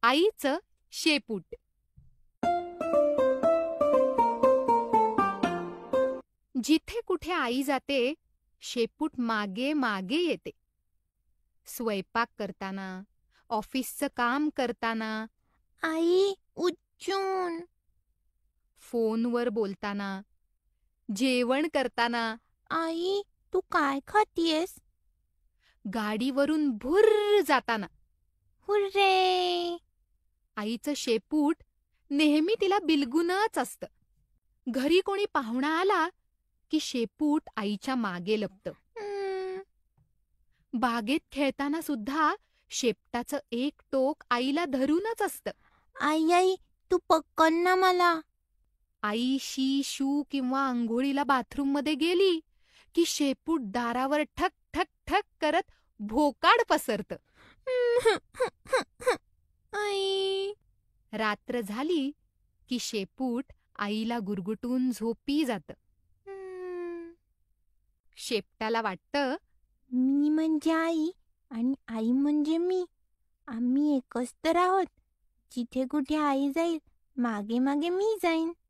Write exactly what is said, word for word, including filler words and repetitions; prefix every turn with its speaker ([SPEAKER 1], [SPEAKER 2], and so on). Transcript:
[SPEAKER 1] आईचं शेपूट. जिथे कुठे आई जाते, शेपूट मागे मागे येते. स्वयंपाक करताना, ऑफिसचं काम करताना,
[SPEAKER 2] आई उच्चून.
[SPEAKER 1] फोनवर बोलताना, जेवण करताना,
[SPEAKER 2] आई तू काय खातीयस?
[SPEAKER 1] गाडीवरून भुर्र जाताना.
[SPEAKER 2] हुर्रे.
[SPEAKER 1] आईचं शेपूट नेहमी तिला बिलगूनच असतं. घरी कोणी पाहुणा आला की शेपूट आईच्या मागे लपतं.
[SPEAKER 2] हम्म.
[SPEAKER 1] बागेत खेळताना सुद्धा शेपटाचं एक टोक आईला धरूनच असतं.
[SPEAKER 2] आई आई तू पकड ना मला.
[SPEAKER 1] आई शी शू किंवा अंघोळीला बाथरूममध्ये गेली की शेपूट दारावर ठक ठक ठक करत भोकाड पसरतं.
[SPEAKER 2] आई.
[SPEAKER 1] रात्र झाली की शेपूट आईला गुरगुटून झोपी जातं.
[SPEAKER 2] हम्म.
[SPEAKER 1] शेपटाला वाटतं,
[SPEAKER 2] मी म्हणजे आई आणि आई म्हणजे मी. आम्ही एकच तर आहोत. जिथे कुठे आई जाईल मागे मागे मी जाईन.